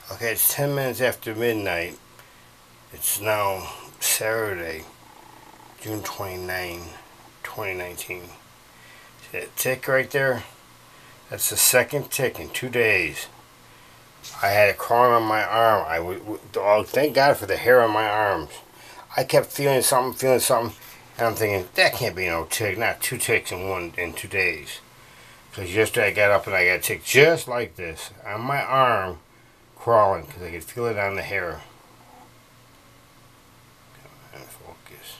Okay, it's 10 minutes after midnight. It's now Saturday, June 29, 2019. See that tick right there? That's the second tick in 2 days. I had it crawling on my arm. Oh, thank God for the hair on my arms. I kept feeling something, and I'm thinking, that can't be no tick. Not 2 ticks in 2 days. Because yesterday I got up and I got a tick just like this on my arm, crawling, because I could feel it on the hair. Come on, focus.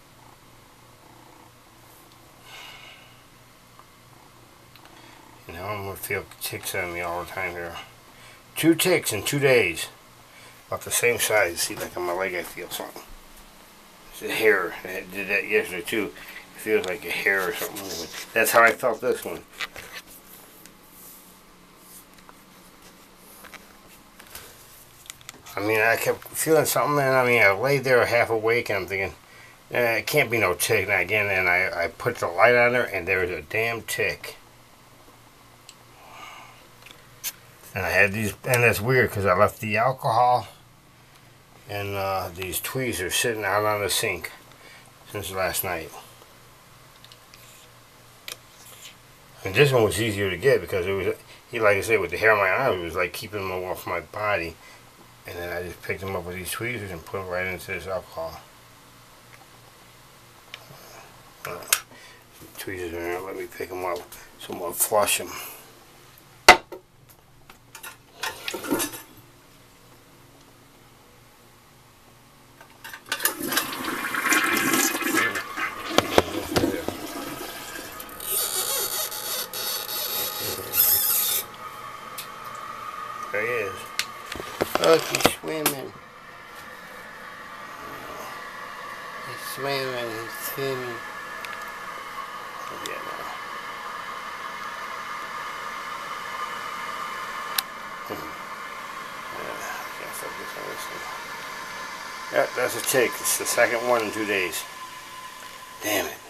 You know, I'm going to feel ticks on me all the time here. 2 ticks in 2 days. About the same size. See, like on my leg I feel something. It's a hair. I did that yesterday too. It feels like a hair or something. That's how I felt this one. I mean, I kept feeling something, and I mean, I laid there half awake, and I'm thinking, it can't be no tick. And again, and I put the light on there, and there was a damn tick. And I had these, and that's weird because I left the alcohol and these tweezers sitting out on the sink since last night. And this one was easier to get because it was, like I said, with the hair on my arm, it was like keeping them off my body. And then I just picked them up with these tweezers and put them right into this alcohol. Tweezers in there, let me pick them up so I'm going to flush them. There he is. Look, he's swimming. He's swimming. Oh, yeah, now. I can't focus on this one. Yep, that's a tick. It's the second one in 2 days. Damn it.